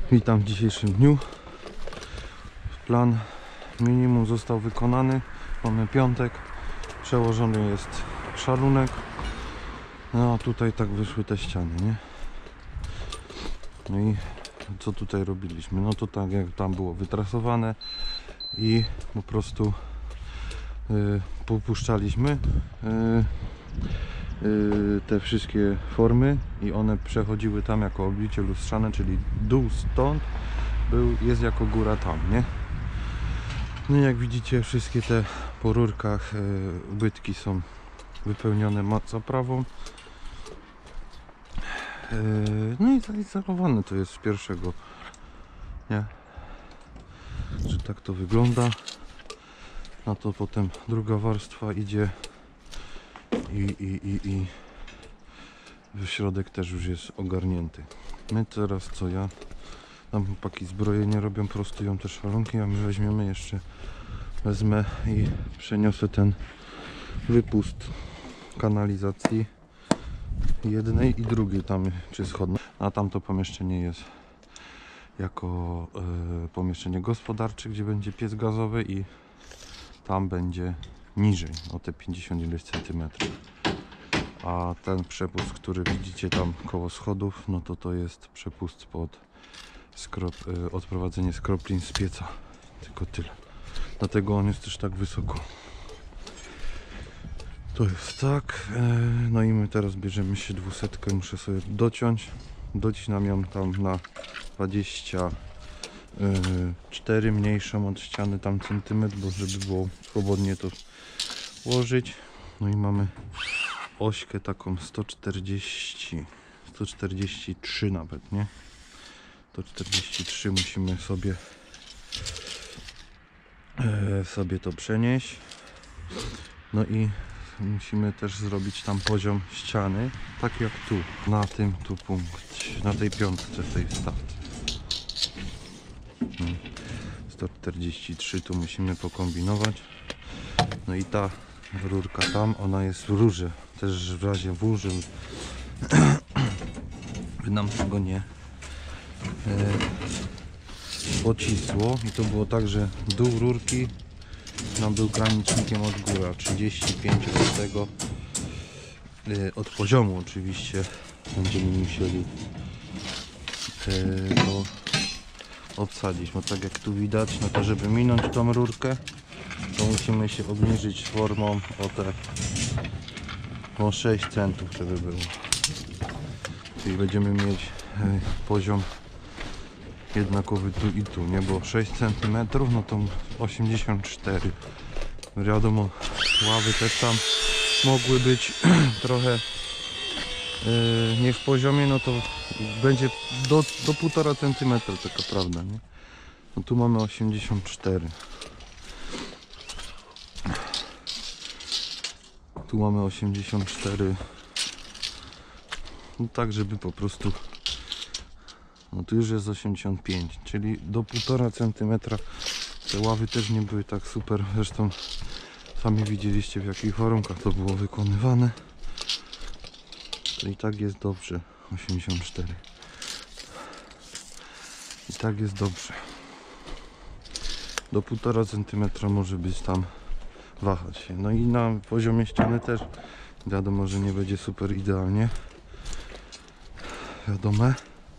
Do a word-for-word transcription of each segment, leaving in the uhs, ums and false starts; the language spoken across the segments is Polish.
Witam w dzisiejszym dniu. Plan minimum został wykonany. Mamy piątek. Przełożony jest szalunek. No a tutaj tak wyszły te ściany, nie? No i co tutaj robiliśmy? No to tak jak tam było wytrasowane i po prostu yy, popuszczaliśmy yy, yy, te wszystkie formy i one przechodziły tam jako oblicze lustrzane, czyli dół stąd był, jest jako góra tam, nie? No i jak widzicie, wszystkie te po rurkach yy, ubytki są wypełnione zaprawą. Yy, no i zaizolowane to jest z pierwszego, nie? Że tak to wygląda. Na to potem druga warstwa idzie i, i, i, i w środek też już jest ogarnięty. My teraz co ja tam chłopaki zbrojenie robią, prostują te szalonki, a my weźmiemy jeszcze, wezmę i przeniosę ten wypust kanalizacji jednej i drugiej tam przy schodach. A tamto pomieszczenie jest jako y, pomieszczenie gospodarcze, gdzie będzie piec gazowy i tam będzie niżej o te pięćdziesiąt ileś centymetrów. A ten przepust, który widzicie tam koło schodów, no to to jest przepust pod skrop, y, odprowadzenie skroplin z pieca. Tylko tyle. Dlatego on jest też tak wysoko. To jest tak. No i my teraz bierzemy się dwusetkę, muszę sobie dociąć. Docinam ją tam na dwadzieścia cztery, mniejszą od ściany tam centymetr, bo żeby było swobodnie to ułożyć. No i mamy ośkę taką sto czterdzieści, sto czterdzieści trzy nawet, nie? sto czterdzieści trzy musimy sobie sobie to przenieść. No i musimy też zrobić tam poziom ściany, tak jak tu, na tym tu punkcie, na tej piątce, tej stawce. sto czterdzieści trzy tu musimy pokombinować. No i ta rurka tam, ona jest w rurze, też w razie burzy by nam tego nie e, pocisło. I to było tak, że dół rurki nam był granicznikiem od góry, trzydzieści pięć od tego, yy, od poziomu oczywiście będziemy musieli yy, to obsadzić, bo tak jak tu widać, no to żeby minąć tą rurkę, to musimy się obniżyć formą o te o sześć centów, żeby było, czyli będziemy mieć yy, poziom jednakowy tu i tu, nie? Bo sześć centymetrów, no to osiemdziesiąt cztery. Wiadomo, ławy też tam mogły być trochę yy, nie w poziomie, no to będzie do, do półtora centymetra, taka prawda, nie? No tu mamy osiemdziesiąt cztery. Tu mamy osiemdziesiąt cztery. No tak, żeby po prostu, no tu już jest osiemdziesiąt pięć, czyli do półtora centymetra. Te ławy też nie były tak super, zresztą sami widzieliście, w jakich warunkach to było wykonywane. To i tak jest dobrze, osiemdziesiąt cztery. I tak jest dobrze. Do półtora centymetra może być tam, wahać się. No i na poziomie ściany też wiadomo, że nie będzie super idealnie. Wiadome.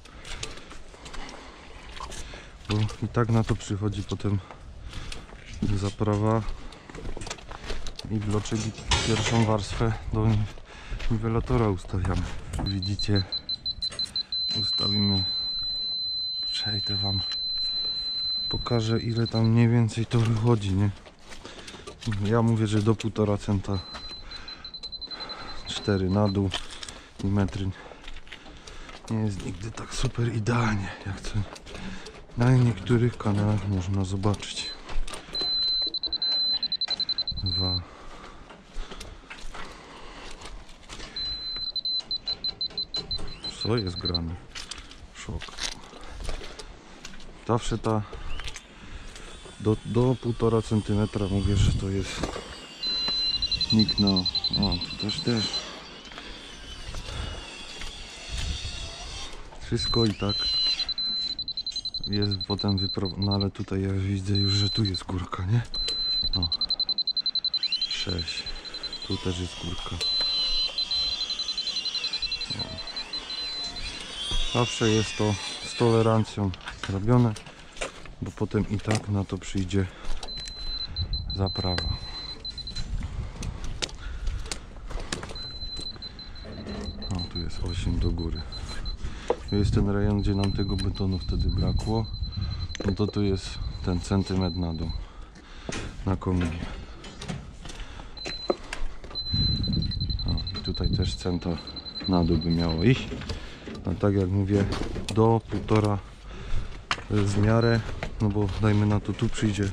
Bo i tak na to przychodzi potem zaprawa i bloczek, i pierwszą warstwę do niwelatora ustawiamy. Widzicie, ustawimy, przejdę wam, pokażę, ile tam mniej więcej to wychodzi, nie? Ja mówię, że do półtora centa, cztery na dół i metry nie jest nigdy tak super idealnie, jak to na niektórych kanałach można zobaczyć. Dwa. Co jest grane? Szok. Zawsze ta do, do półtora centymetra mówię, że to jest nikt, no. O, tu też też. Wszystko i tak jest potem wyprowadzony, no ale tutaj ja widzę już, że tu jest górka, nie? O, sześć, tu też jest górka. No. Zawsze jest to z tolerancją robione, bo potem i tak na to przyjdzie zaprawa. O, tu jest osiem do góry. Tu jest ten rejon, gdzie nam tego betonu wtedy brakło. No to tu jest ten centymetr na dół, na kominie. O, i tutaj też centa na dół by miało iść. A tak jak mówię, do półtora w miarę, no bo dajmy na to, tu przyjdzie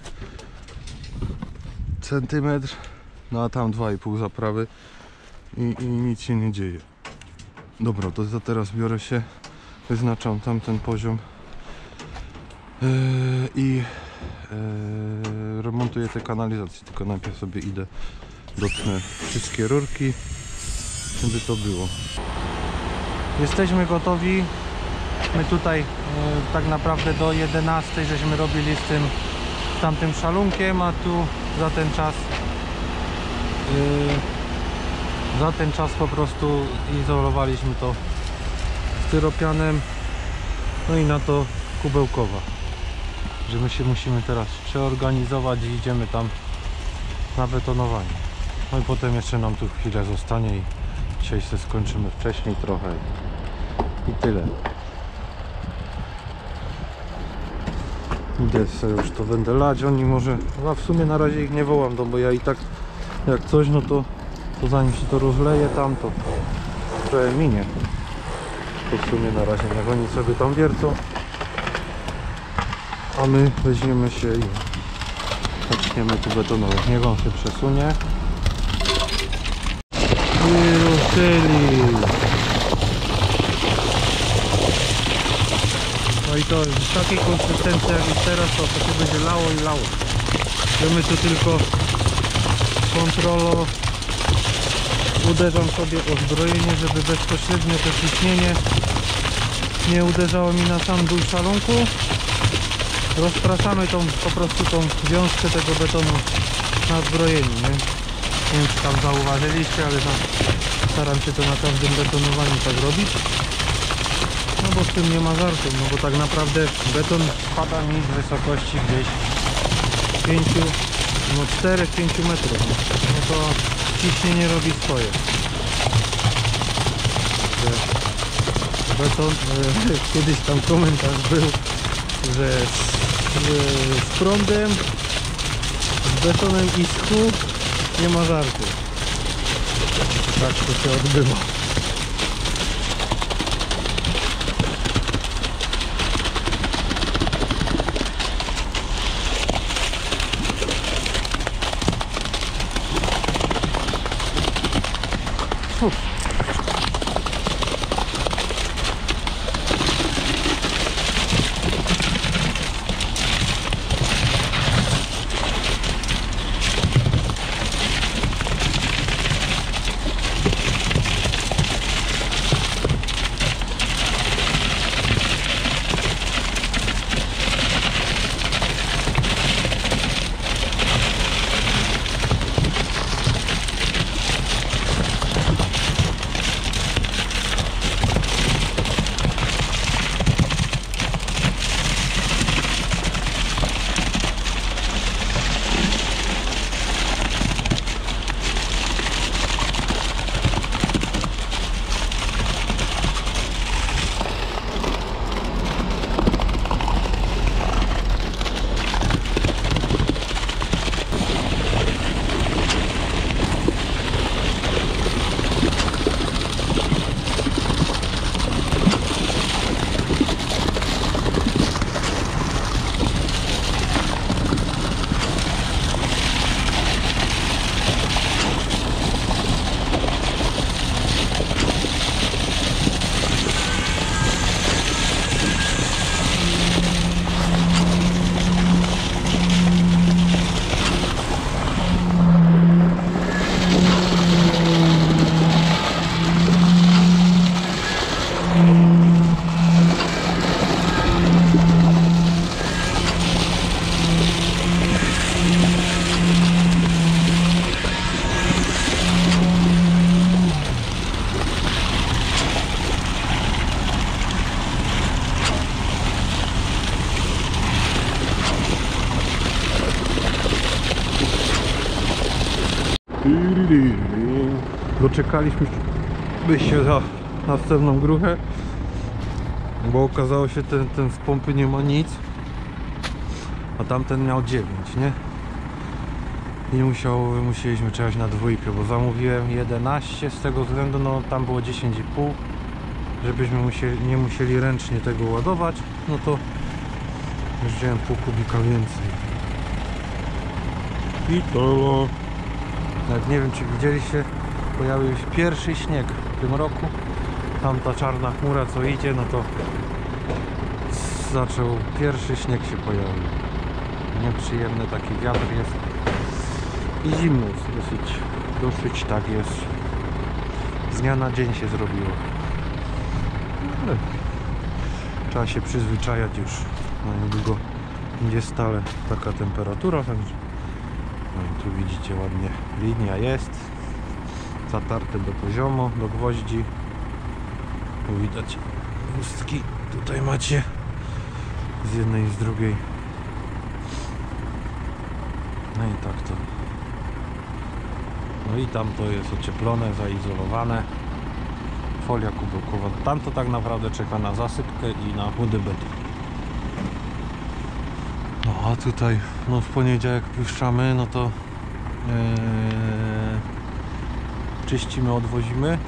centymetr, no a tam dwa i pół zaprawy i, i nic się nie dzieje. Dobra, to za teraz biorę się, wyznaczam tamten poziom yy, i yy, remontuję te kanalizacje, tylko najpierw sobie idę, dotknę wszystkie rurki, żeby to było. Jesteśmy gotowi. My tutaj yy, tak naprawdę do jedenastej żeśmy robili z tym z tamtym szalunkiem, a tu za ten czas yy, za ten czas po prostu izolowaliśmy to styropianem, no i na to kubełkowa, że my się musimy teraz przeorganizować i idziemy tam na betonowanie. No i potem jeszcze nam tu chwilę zostanie i dzisiaj się skończymy wcześniej trochę i tyle. Idę sobie już to będę lać, oni może, a w sumie na razie ich nie wołam, no bo ja i tak jak coś, no to, to zanim się to rozleje tam, to trochę minie. To w sumie na razie niech oni sobie tam wiercą, a my weźmiemy się i zaczniemy tu betonować. Niech on się przesunie. I ruszyli. No i to w takiej konsystencji jak jest teraz, to, to się będzie lało i lało. My tu tylko kontrolo uderzam sobie o zbrojenie, żeby bezpośrednio to ciśnienie nie uderzało mi na sam dół szalunku. Rozpraszamy tą, po prostu tą wiązkę tego betonu na zbrojeniu, nie? Nie wiem, czy tam zauważyliście, ale tam staram się to na każdym betonowaniu tak robić. No bo z tym nie ma żartu, no bo tak naprawdę beton spada mi z wysokości gdzieś pięć, no cztery do pięciu metrów. No to ciśnienie robi swoje. Beton, e, kiedyś tam komentarz był, że z, z prądem, z betonem i schu nie ma żartu. Tak to się odbywa. Uf. Doczekaliśmy się za następną gruchę, bo okazało się, ten, ten z pompy nie ma nic, a tamten miał dziewięć, nie? I musiał, musieliśmy czekać na dwójkę, bo zamówiłem jedenaście, z tego względu, no tam było dziesięć i pół, żebyśmy musieli, nie musieli ręcznie tego ładować, no to już wziąłem pół kubika więcej. I to nawet nie wiem, czy widzieliście, pojawił się pierwszy śnieg w tym roku. Tamta czarna chmura, co idzie, no to zaczął, pierwszy śnieg się pojawił. Nieprzyjemny taki wiatr jest i zimno jest, dosyć, dosyć tak jest. Z dnia na dzień się zrobiło. Ale trzeba się przyzwyczajać już. No niedługo będzie stale taka temperatura, także no i tu widzicie ładnie, linia jest zatarte do poziomu, do gwoździ. Tu widać pustki, tutaj macie z jednej i z drugiej. No i tak to. No i tam to jest ocieplone, zaizolowane. Folia kubełkowa. Tam to tak naprawdę czeka na zasypkę i na chudy beton. No a tutaj no w poniedziałek puszczamy, no to yy, czyścimy, odwozimy,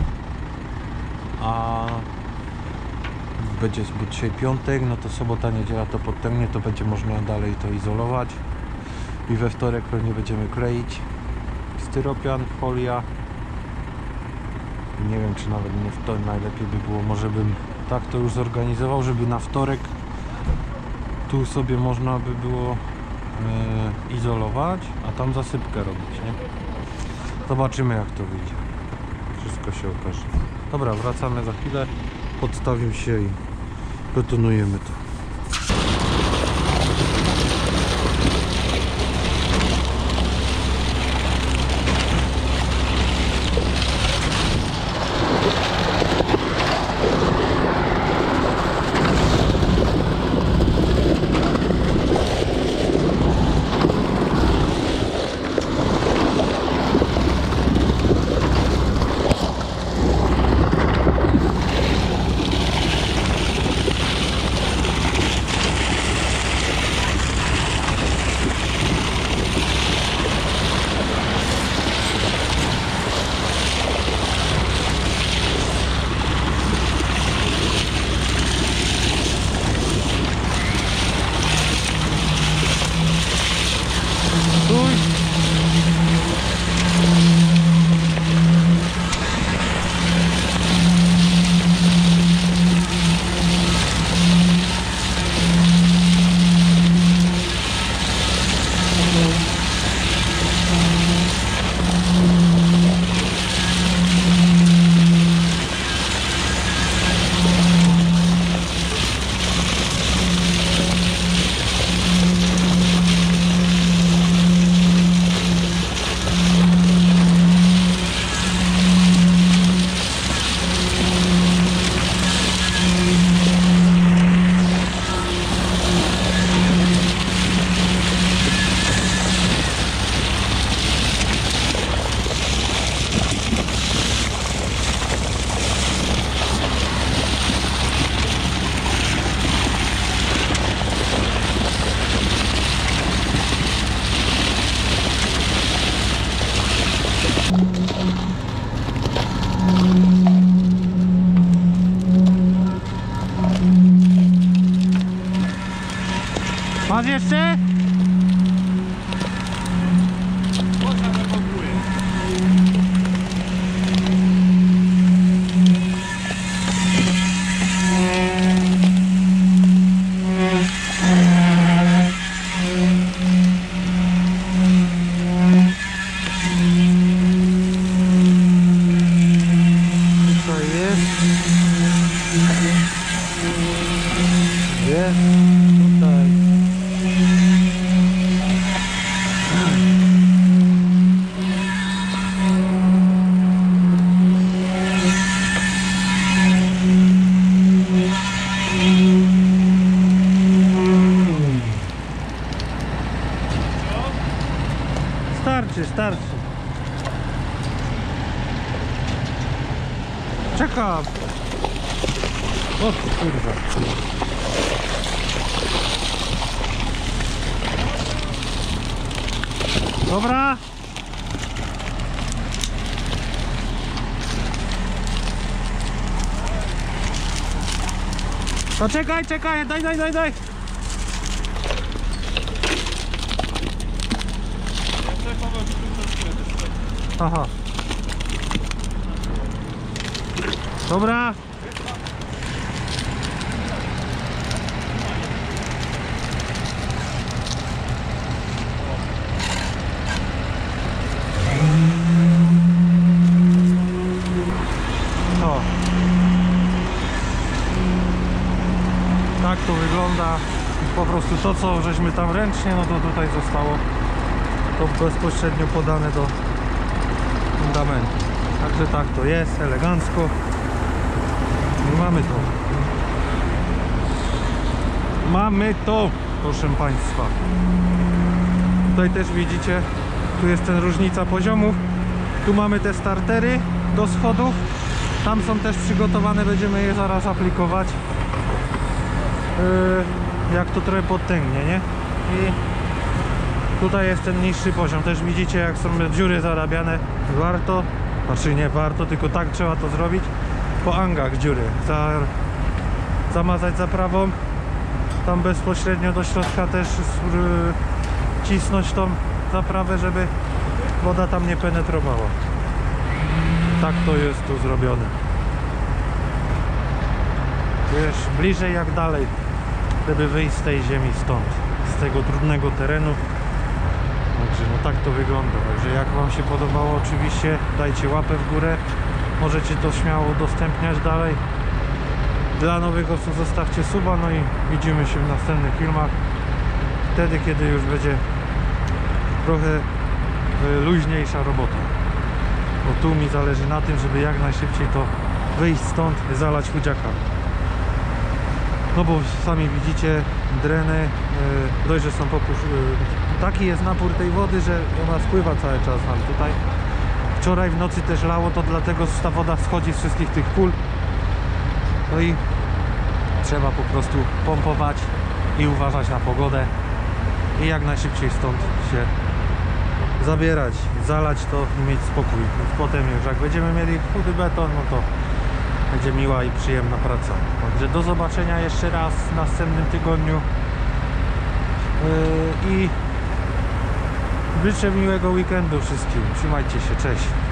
a będzie bo dzisiaj piątek, no to sobota, niedziela to podtemnie, to będzie można dalej to izolować i we wtorek pewnie będziemy kleić styropian, folia. Nie wiem, czy nawet nie w to najlepiej by było, może bym tak to już zorganizował, żeby na wtorek tu sobie można by było e, izolować, a tam zasypkę robić, nie? Zobaczymy, jak to wyjdzie. Wszystko się okaże. Dobra, wracamy za chwilę. Podstawił się i betonujemy to. Masz jeszcze? Starczy, starczy. Aha! O kurwa. Dobra. To czekaj, czekaj, daj, daj, daj, daj. Aha. Dobra. O. Tak to wygląda. Po prostu to, co żeśmy tam ręcznie, no to tutaj zostało to bezpośrednio podane do fundamentu. Także tak to jest, elegancko. I mamy to. Mamy to, proszę Państwa. Tutaj też widzicie, tu jest ten różnica poziomów. Tu mamy te startery do schodów. Tam są też przygotowane, będziemy je zaraz aplikować. Yy, jak to trochę podtęgnie, nie? I tutaj jest ten niższy poziom. Też widzicie, jak są dziury zarabiane. Warto, znaczy nie warto, tylko tak trzeba to zrobić. Po angach dziury za, zamazać zaprawą, tam bezpośrednio do środka też yy, cisnąć tą zaprawę, żeby woda tam nie penetrowała. Tak to jest tu zrobione. Wiesz, bliżej jak dalej, żeby wyjść z tej ziemi stąd, z tego trudnego terenu. Także no tak to wygląda. Także jak Wam się podobało, oczywiście dajcie łapę w górę. Możecie to śmiało udostępniać dalej. Dla nowych osób zostawcie suba, no i widzimy się w następnych filmach. Wtedy, kiedy już będzie trochę luźniejsza robota. Bo tu mi zależy na tym, żeby jak najszybciej to wyjść stąd, zalać chudziaka. No bo sami widzicie, dreny dość, że są popusz... taki jest napór tej wody, że ona spływa cały czas nam tutaj. Wczoraj w nocy też lało, to dlatego ta woda schodzi z wszystkich tych pól. No i trzeba po prostu pompować i uważać na pogodę i jak najszybciej stąd się zabierać, zalać to i mieć spokój. I potem już jak będziemy mieli chudy beton, no to będzie miła i przyjemna praca. Także do zobaczenia jeszcze raz w następnym tygodniu yy, i życzę miłego weekendu wszystkim. Trzymajcie się, cześć.